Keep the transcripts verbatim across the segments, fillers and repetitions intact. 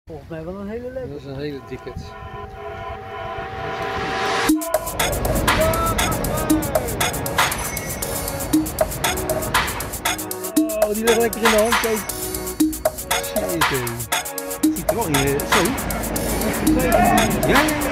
Volgens mij wel een hele leuke. Dat is een hele ticket. Oh, die ligt lekker in de hand, kijk. Jeetje. Ziet er wel in, zo. Ja, ja, ja.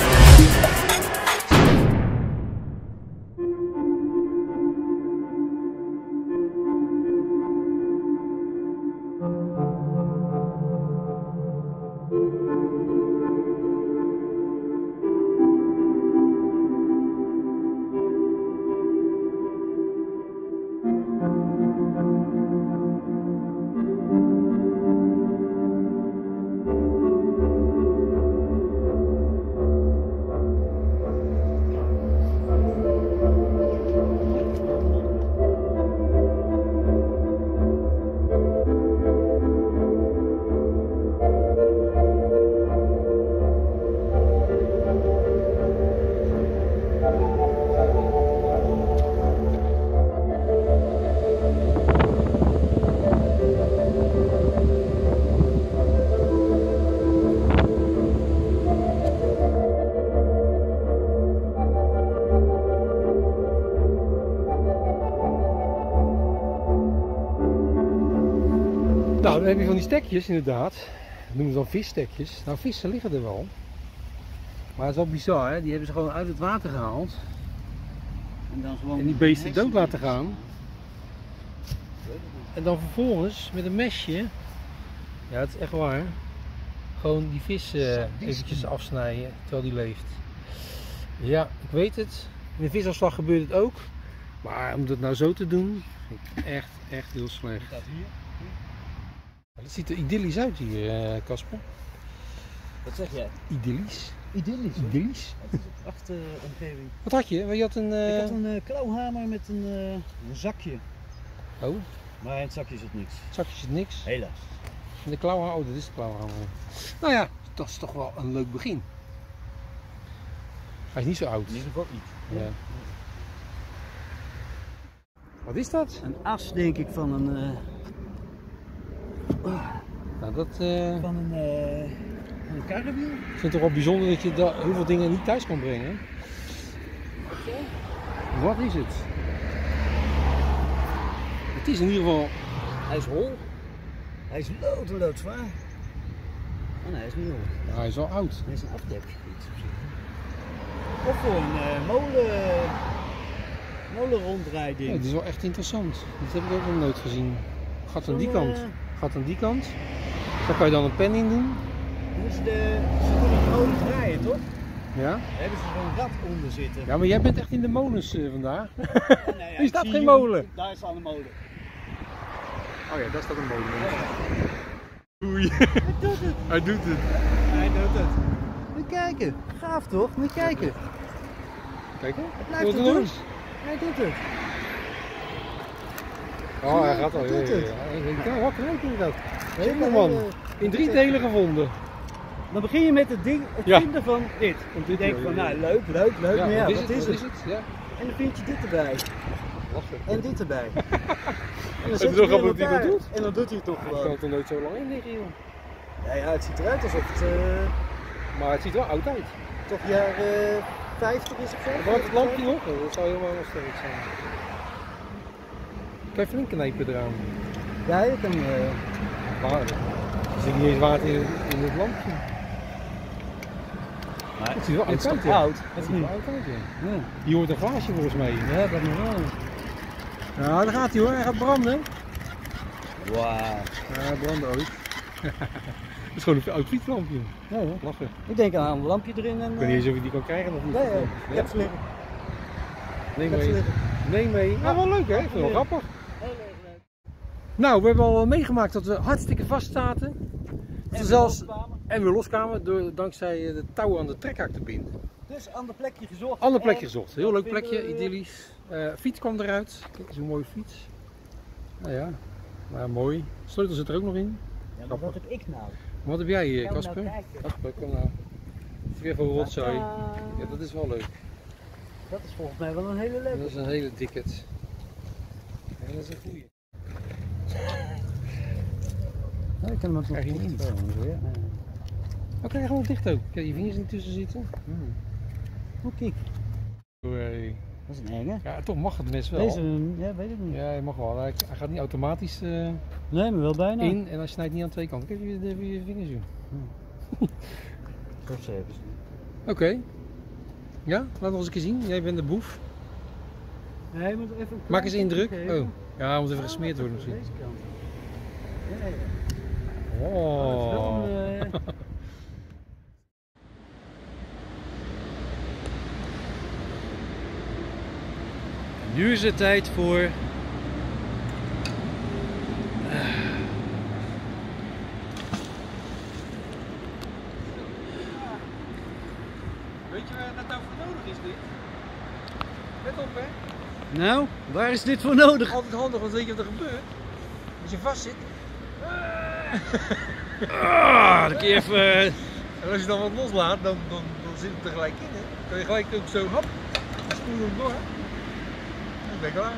Nou, dan heb je van die stekjes inderdaad. Dat noemen ze dan visstekjes. Nou, vissen liggen er wel. Maar het is wel bizar, hè? Die hebben ze gewoon uit het water gehaald. En, dan gewoon en die beesten dood laten gaan. En dan vervolgens met een mesje. Ja, het is echt waar. Gewoon die vis uh, eventjes afsnijden terwijl die leeft. Ja, ik weet het. In de visafslag gebeurt het ook. Maar om dat nou zo te doen, vind ik echt, echt heel slecht. Het ziet er idyllisch uit hier, Casper. Wat zeg jij? Idyllisch. Idyllisch? Idyllisch. Het is een prachtige omgeving. Wat had je? Je had een, uh... Ik had een uh, klauwhamer met een, uh, een zakje. Oh. Maar in het zakje zit niks. Het zakje zit niks? Helaas. En de klauwhamer, oh, dat is de klauwhamer. Nou ja, dat is toch wel een leuk begin. Hij is niet zo oud. In ieder geval iets. Ja. Wat is dat? Een as, denk ik, van een... Uh... Nou, dat, uh... Van een, uh... van een karrewiel. Ik vind het toch wel bijzonder dat je daar heel veel dingen niet thuis kan brengen. Wat is het? Het is in ieder geval... Hij is hol. Hij is lood en loodzwaar. Oh nee, hij is niet hol. Nou, hij is wel oud. Hij is een afdek. Of voor een uh, molen... molenronddrijding. Ja, het is wel echt interessant. Dat heb ik ook nog nooit gezien. Gaat aan die kant. Gaat aan die kant. Daar kan je dan een pen in doen. Dus de, ze kunnen die molen draaien, toch? Ja. Daar hebben ze zo'n rad onder zitten. Ja, maar jij bent echt in de molens uh, vandaag. Ja, nee, ja, Hier staat geen molen. Daar staat een molen. Oh ja, daar staat een molen. Ja. Oei. Hij doet het. Hij doet het. Hij doet het. Moet je kijken. Gaaf toch? Moet je kijken. Kijk hè. Hij blijft het doen. Hij doet het. Oh, hij gaat al. Hij doet het. Ja, wat kijk je dat? Helemaal man. In drie delen gevonden. Dan begin je met het ding, het ja. vinden van dit. Want je denkt van, nou leuk, leuk, leuk, ja, maar ja, wat is wat het? is Wat het? is het? Ja. En dan vind je dit erbij. Lachen. En dit erbij. En dan Heb zet je je toch weer al wat hij elkaar. dat doet? En dan doet hij het toch Hij gewoon. kan het er nooit zo lang in liggen joh. Ja, ja, het ziet eruit alsof het uh, Maar het ziet er wel oud uit. toch jaar uh, vijftig is of zo. Brandt het lampje nog? Dat zou helemaal nog sterk zijn. Kan je flink knijpen eraan? Ja, je kan... Uh... Maar er zit niet eens water in, in het lampje. Maar het ziet wel oud het uit. is Ja. oud. Het ziet er oud uit, ja. Ja. Hier hoort een glaasje volgens mij. Ja, dat moet wel. Ja, daar gaat hij hoor. Hij gaat branden. Wauw. Ja, hij brandt ooit. Het is gewoon een oud fietslampje. Ja, ja. Lachen. Ik denk aan een lampje erin en... Ik weet niet eens of je die kan krijgen of niet. Ja, ja. Ja. Ik heb ze liggen. Neem Ik heb ze mee. liggen. Neem mee. Ja, wel leuk hè? Ik vind het wel grappig. Heel erg leuk. Nou, we hebben al meegemaakt dat we hartstikke vast zaten. Dat we zelfs... En weer loskwamen door, dankzij de touwen aan de trekhaak te binden. Dus ander plekje gezocht. Ander plekje gezocht. Heel wat leuk plekje, vinden we? idyllisch. Uh, fiets kwam eruit. Kijk, dat is een mooie fiets. Nou ja, maar mooi. Sleutel zit er ook nog in. Ja, maar wat heb ik nou? Wat heb jij hier, Gaan we nou Casper? kijken? Casper, kom nou. Weer voor rotzooi. Ja, dat is wel leuk. Dat is volgens mij wel een hele leuke. Dat is een hele ticket. Ja, dat is een goeie. Ja, ik kan hem ook nog Krijg je niet. niet. Oké, gewoon dicht ook. Kijk, je vingers niet tussen zitten. Hmm. Oh, kijk. Oei. Dat is een enge. Ja, toch mag het mes wel. Deze, ja, weet ik niet. Ja, je mag wel. Hij hij gaat niet automatisch uh, Nee, maar wel bijna. in en hij snijdt niet aan twee kanten. Kijk even je, je vingers doen. Hmm. Dat is even. Oké. Okay. Ja, laat nog eens een keer zien. Jij bent de boef. Nee, je moet even maak eens indruk. Oh, ja, hij moet even gesmeerd worden misschien. Deze kant. Ja, ja. Oh. Oh, nu is het tijd voor. Uh. Weet je waar dat nou voor nodig is, dit? Let op, hè? Nou, waar is dit voor nodig? Altijd handig, want weet je wat er gebeurt? Als je vast zit. Ah, dan kun je even. En als je dan wat loslaat, dan, dan, dan zit het er gelijk in. Hè? Dan kan je gelijk ook zo, hop, dan spoel je hem door. Dan ben je klaar.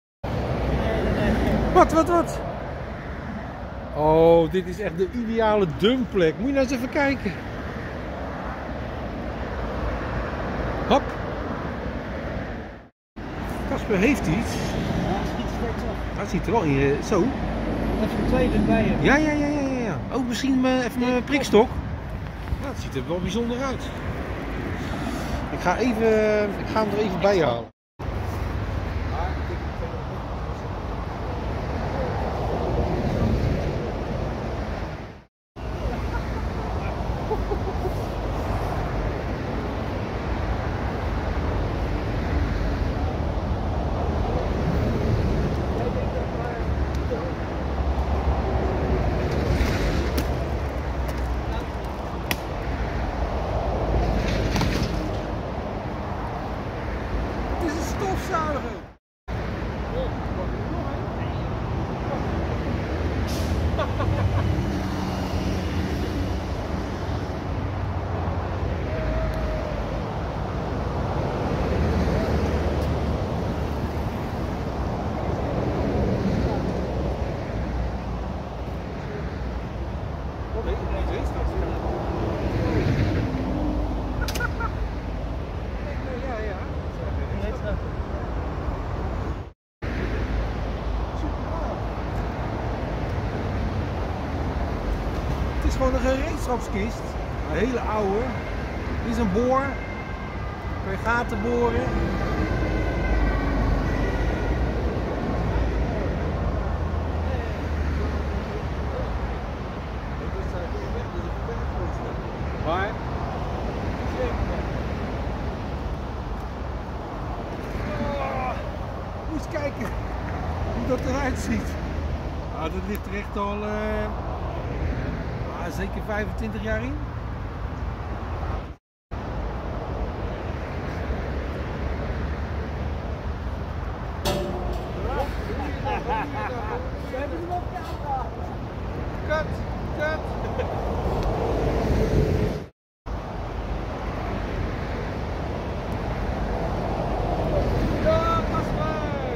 Wat, wat, wat? Oh, dit is echt de ideale dumpplek. Moet je nou eens even kijken. Hop. Casper heeft iets. Dat ziet er wel in. Zo. Even een tweede bij je. Ja, ja, ja, ja, ja. Ook misschien uh, even een prikstok. Ja, het ziet er wel bijzonder uit. Ik ga, even, ik ga hem er even bij halen. Het is gewoon een gereedschapskist. Een hele oude. Dit is een boor. Kun je gaten boren. Maar oh, moet eens kijken hoe dat eruit ziet. Ah, dat ligt er echt al uh, ah, zeker vijfentwintig jaar in. We hebben hem op camera. Cut, cut. Ja, Casper.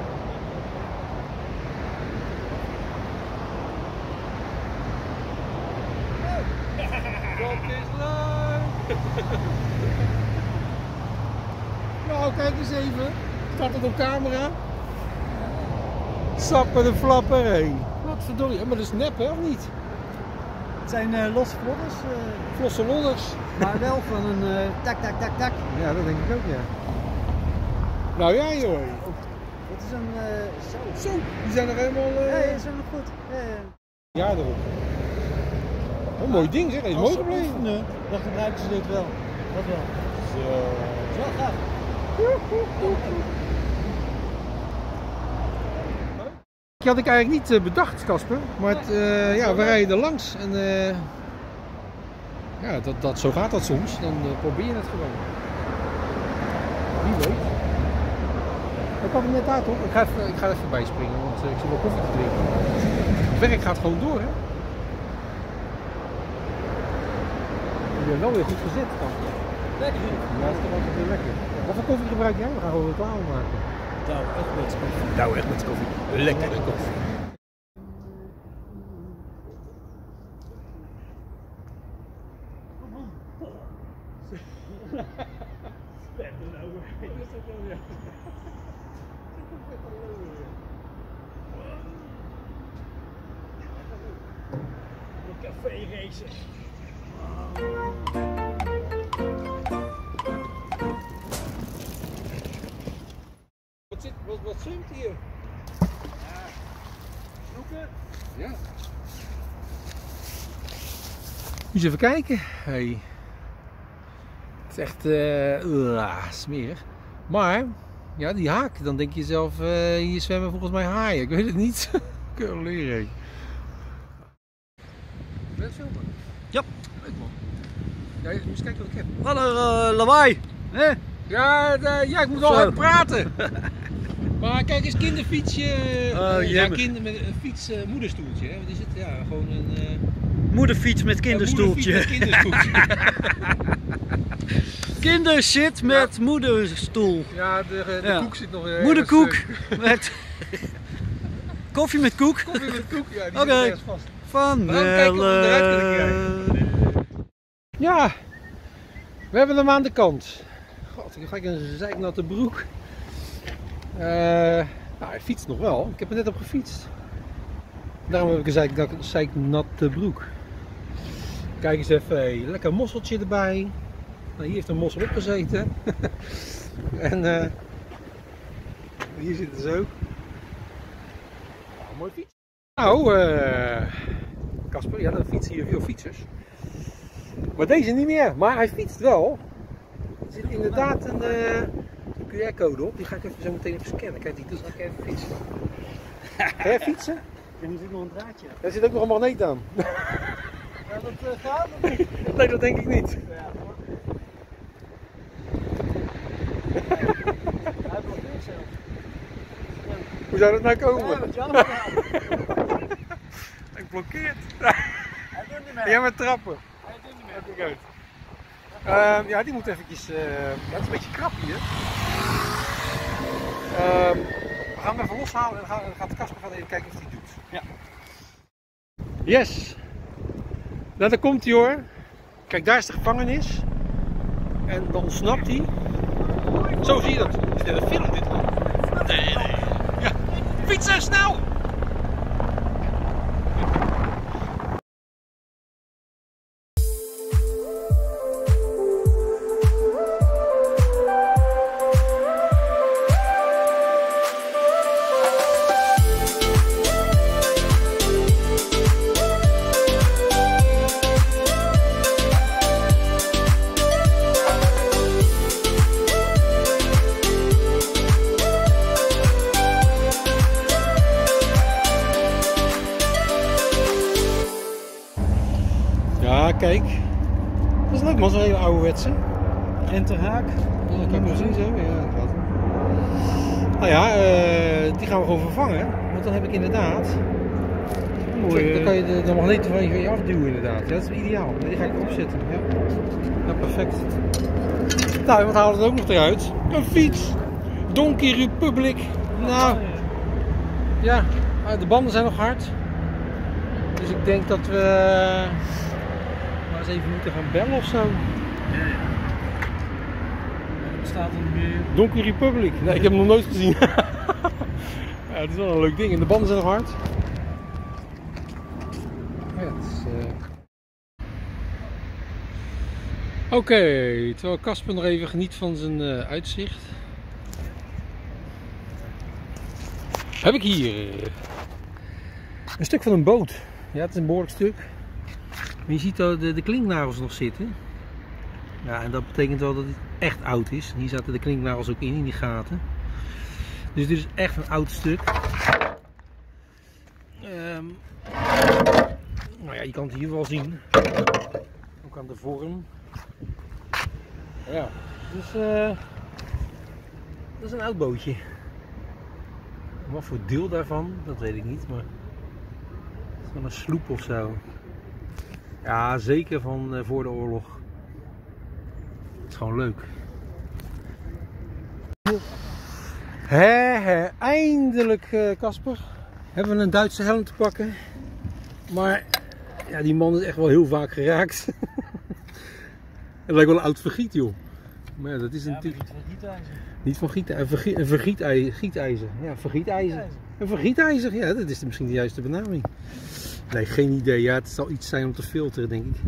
Dat is leuk. Nou, kijk eens even. Staat het op camera? Sappen de flapper, hé. Wat verdorie, maar dat is nep, hè, of niet? Het zijn uh, losse vlodders. Uh, Flosse lodders. maar wel van een uh, tak, tak, tak, tak. Ja, dat denk ik ook, ja. Nou ja, joh. Dat is een uh, zo. Zo, die zijn er helemaal. Uh... Ja, ja, zijn nog goed. Ja, ja. Ja, erop. Een mooi ding, zeg. Hij is mooi gebleven. Oefenen, dan gebruiken ze dit wel. Dat wel. Zo. Dat is wel gaaf. Die had ik eigenlijk niet uh, bedacht, Casper. Maar het, uh, ja, we rijden er langs. En uh, ja, dat, dat, zo gaat dat soms. Dan uh, probeer je het gewoon. Wie weet. Ik kwam er net uit, hoor. Ik ga, even, ik ga even bijspringen, want uh, ik zit wel koffie te drinken. Het werk gaat gewoon door, hè. Ik ben wel weer goed gezet, Casper. Lekker. Ja, dat is toch altijd weer lekker. Wat voor koffie gebruik jij? We gaan gewoon reclame maken. Nou, echt met koffie. Nou, echt met koffie. Lekkere koffie. Café racen. Wat zit, wat, wat zwemt hier? Ja, snoeken. Ja. Moet je even kijken. Hey. Het is echt uh, uh, smerig. Maar, ja, die haak, dan denk je zelf, uh, hier zwemmen volgens mij haaien. Ik weet het niet. Kun je leren. Ben je het filmen? Ja. Leuk man. Ja, je moet eens kijken wat ik heb. Wat een uh, lawaai. Hè? Ja, de, ja, ik moet wel hard praten. Maar kijk eens, kinderfietsje. Oh, ja, kinder met een fiets, uh, moederstoeltje. Hè? Wat is het? Ja, gewoon een. Uh, moederfiets met kinderstoeltje. Moederfiets met kinderstoeltje. Kindershit met ja. moederstoel. Ja, de, de ja. koek zit nog. Uh, Moederkoek met. Koffie met koek. Koffie met koek, ja, die okay. zit ergens vast. Van we gaan kijken of we hem eruit kunnen krijgen. Ja, we hebben hem aan de kant. God, dan ga ik een zeiknatte broek. Uh, nou, hij fietst nog wel. Ik heb er net op gefietst. Daarom heb ik een zeik, zeiknatte broek. Kijk eens even, hey, lekker mosseltje erbij. Nou, hier heeft een mossel op gezeten. En uh, hier zit het dus ook. Oh, mooi fiets. Nou, Casper, uh, ja, dan fietsen hier veel fietsers. Maar deze niet meer, maar hij fietst wel. Er zit inderdaad een, uh, een Q R-code op, die ga ik even zo meteen even scannen. Kijk, die doet ook even fietsen. Ga jij fietsen? En er zit nog een draadje. Er zit ook nog een magneet aan. Ja, dat uh, gaat of niet? Nee, dat denk ik niet. Ja, hoor. Hij blokkeert zelf. Hoe zou dat nou komen? Ja, wat jammer. Hij blokkeert. Hij doet niet meer. Ja, met trappen. Hij doet niet meer. Kijk uit. Uh, ja, die moet eventjes. Uh, ja, het is een beetje krap hier. Uh, we gaan hem even loshalen en dan gaat Casper gaan even kijken of hij het doet. Ja. Yes! Nou, daar komt hij hoor. Kijk, daar is de gevangenis. En dan ontsnapt hij. Zo zie je dat. Is dit een film dit? Nee, nee. Ja. Fietsen, snel! Ja, kijk. Dat is leuk man, zo'n hele ouderwetse. Enterhaak. Ja, dat kan ik nog zien zo. Ja, dat gaat. Nou ja, uh, die gaan we gewoon vervangen. Want dan heb ik inderdaad. Mooi, dan kan je de, de magneet van je afduwen inderdaad. Ja, dat is ideaal. Die ga ik erop zetten. Ja, ja perfect. Nou, wat halen we er ook nog eruit? Een fiets. Donkey Republic. Nou, ja, de banden zijn nog hard. Dus ik denk dat we maar eens even moeten gaan bellen of zo. Ja, ja. Wat staat er nog meer? Donkey Republic. Nee, ik heb hem nog nooit gezien. Ja, het is wel een leuk ding. En de banden zijn nog hard. Ja, het is, uh... Oké, okay, terwijl Casper nog even geniet van zijn uh, uitzicht. Heb ik hier een stuk van een boot. Ja, het is een behoorlijk stuk. Maar je ziet dat de, de klinknagels nog zitten. Ja, en dat betekent wel dat het echt oud is. Hier zaten de klinknagels ook in, in die gaten. Dus dit is echt een oud stuk. Um, nou ja, je kan het hier wel zien. Ook aan de vorm. Ja, dus uh, dat is een oud bootje. Wat voor deel daarvan, dat weet ik niet, maar het is wel een sloep of zo. Ja, zeker van uh, voor de oorlog. Het is gewoon leuk. He, he, eindelijk, Casper, uh, hebben we een Duitse helm te pakken. Maar ja, die man is echt wel heel vaak geraakt. Het lijkt wel een oud vergiet, joh. Maar ja, dat is Ja, natuurlijk... maar niet van gietijzer. Niet van gieten, een, vergie, een vergietijzer. gietijzer. Ja, vergietijzer. Een vergietijzer, ja, dat is de, misschien de juiste benaming. Nee, geen idee. Ja, het zal iets zijn om te filteren, denk ik.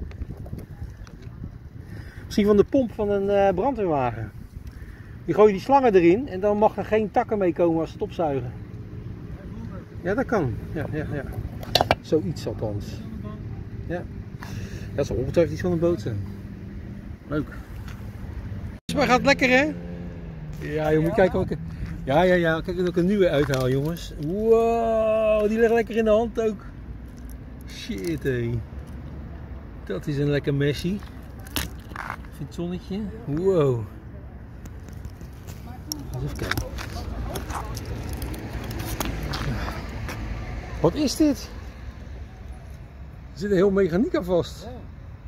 Misschien van de pomp van een uh, brandweerwagen. Die gooi je die slangen erin en dan mag er geen takken mee komen als ze het opzuigen. Ja, dat kan. Ja, ja, ja. Zoiets althans. Ja. Dat zal ongetwijfeld iets van een boot zijn. Leuk. Maar gaat lekker, hè? Ja, je moet kijken welke... Ja, ja, ja. Kijk dat ik een nieuwe uithaal, jongens. Wow, die ligt lekker in de hand ook. Shit, hé. Dat is een lekker messie. Even het zonnetje. Wow. Even kijken. Wat is dit? Er zit een heel mechaniek aan vast. Ja.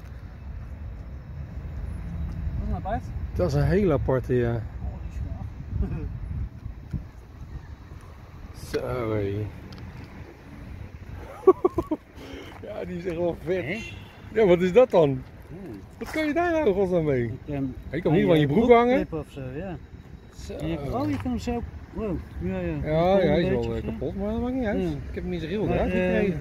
Dat is een apart. Dat is een heel aparte, ja. Oh, die is gaaf. Zo, hé. Ja, die is echt wel vet. Hè? Ja, wat is dat dan? Oeh. Wat kan je daar nou godsnaam mee? Je kan, Je kan hier wel aan je broek hangen. Of zo, ja. Zo. En je, oh, je kan hem zo. Wow. Ja, ja. Ja, ja, hij is Een wel beetje, uh, ja. kapot, maar dat maakt niet uit. Ja. Ik heb hem in zijn heel Maar, eruit eh, gekregen.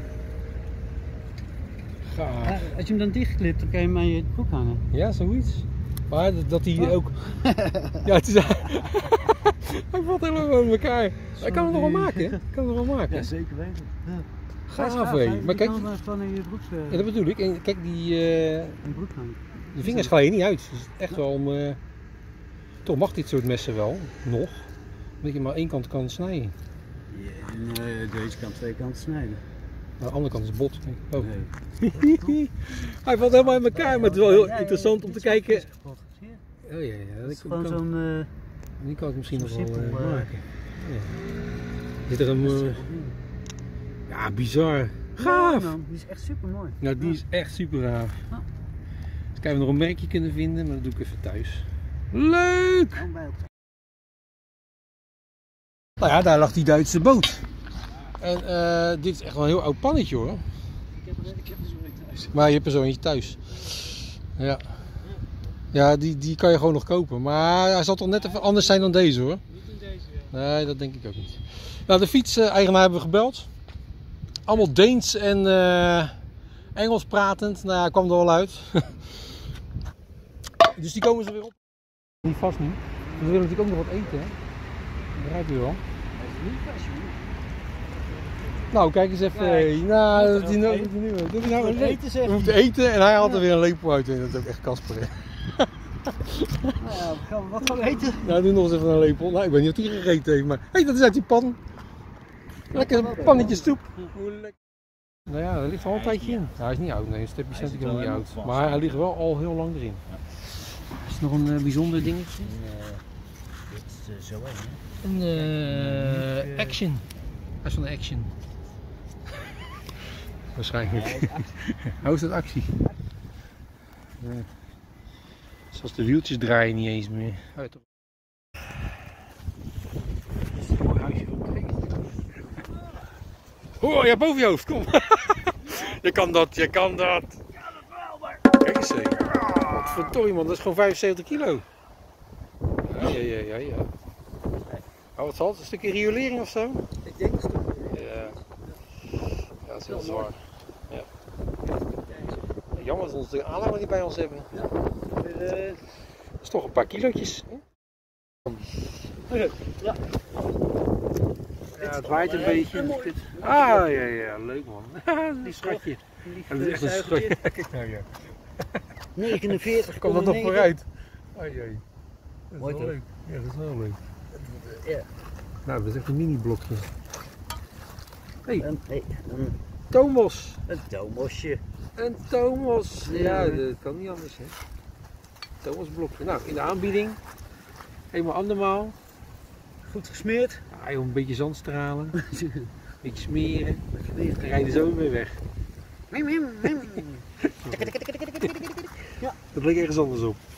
Gaaf. Ja, als je hem dan dichtklipt, dan kan je hem aan je broek hangen. Ja, zoiets. Maar dat, dat hij Oh. ook... Ja, het is... Hij valt helemaal in elkaar. Hij kan het nog wel maken, hè? Hij kan het nog wel maken. Ja, zeker weten. Ja. Gaaf, hé. Maar kijk, Je kan hem gewoon in je broek, uh, ja, dat bedoel ik. En kijk, die, uh, in je broek hangen. de vingers glijden niet uit. Dus echt wel om... Uh, toch mag dit soort messen wel, nog. Dat je maar één kant kan snijden. Ja, nee, deze kan twee kanten snijden. Maar de andere kant is bot. Oh. Nee. Hij valt helemaal in elkaar, maar het is wel heel Ja, ja, interessant om dit te is kijken. ook kapot. Zie je? Oh ja, ja. Dat is Die gewoon kan, zo'n... Uh, die kan ik misschien nog zo'n wel uh, simpel, uh, maken. Ja. Zit er een... Uh, ja, bizar. Gaaf! Ja, man, die is echt super mooi. Nou, die is echt super gaaf. Ja. Dus kijken of we nog een merkje kunnen vinden, maar dat doe ik even thuis. Leuk! Gewoon bij elkaar. Nou ja, daar lag die Duitse boot. En uh, dit is echt wel een heel oud pannetje, hoor. Ik heb er, ik heb er zo een thuis. Maar je hebt er zo eentje thuis. Ja. Ja, die, die kan je gewoon nog kopen. Maar hij zal toch net even anders zijn dan deze, hoor. Niet in deze, ja. Nee, dat denk ik ook niet. Nou, de fiets-eigenaar hebben we gebeld. Allemaal Deens en uh, Engels pratend. Nou ja, kwam er wel uit. Dus die komen ze weer op. Niet vast nu. We willen natuurlijk ook nog wat eten, hè. Dat begrijp je wel. Hij is niet vast, jongen. Nou, kijk eens even. Ja, hey. Nou, moet dat hij er nou, ook dat hij nu, dat hij nou moet een eten, zeg We je. moeten eten en hij haalt er Ja. weer een lepel uit. En dat is ook echt Kasper, hè. Nou ja, gaan we wat gaan we eten? Nou, doe nog eens even een lepel. Nou, ik weet niet of hij gegeten heeft, maar hé, hey, dat is uit die pan. Lekker pannetje stoep. Hoe lekker. Nou ja, er ligt al een tijdje in. Ja, hij is niet oud, nee, een stepje Hij cent zit is wel niet oud. helemaal vast. Maar hij ligt wel al heel lang erin. Is het nog een uh, bijzonder dingetje? Uh, dit is uh, zo heen, hè? Een uh, uh, Action. Hij is van de Action. Waarschijnlijk. Ja, hij is Hoe is dat actie? Ja. Zoals de wieltjes draaien niet eens meer. Uit. Dit is een mooi huisje van Kijk. Oh, ja, boven je hoofd, kom. Je kan dat, je kan dat. Ja, dat wel, maar... Kijk eens hé. Wat verdorie man, dat is gewoon vijfenzeventig kilo. Ja, ja, ja, ja. ja. Oh, wat zal het? Een stukje riolering of zo? Ik denk het toch. Ja. Ja, dat is heel zwaar. Ja. Jammer dat we onze aanhanger niet bij ons hebben. Ja. Weer, uh... Dat is toch een paar kilootjes. Okay. Ja. Ja, het waait een Ja, beetje. mooi. Ah, ja, ja, leuk man. Een schatje. Lief, Dat is echt een zuigertje. schatje. Kijk nou, ja. negenenveertig. Komt dat nog vooruit? Ai, ai. Dat is Mooi wel toch? leuk. Ja, dat is wel leuk. Ja. Nou, dat is echt een mini blokje. Hey, Een, hey, een, Tomos. een domosje. Een Tomos. Ja, Ja. dat kan niet anders hè. Tomos blokje. Nou, in de aanbieding. Eenmaal andermaal. Goed gesmeerd. Ah, joh, een beetje zandstralen. Een beetje smeren. Gesmeerd. Dan rijden zo weer weg. Mim, mim, mim. Dat leek ergens anders op.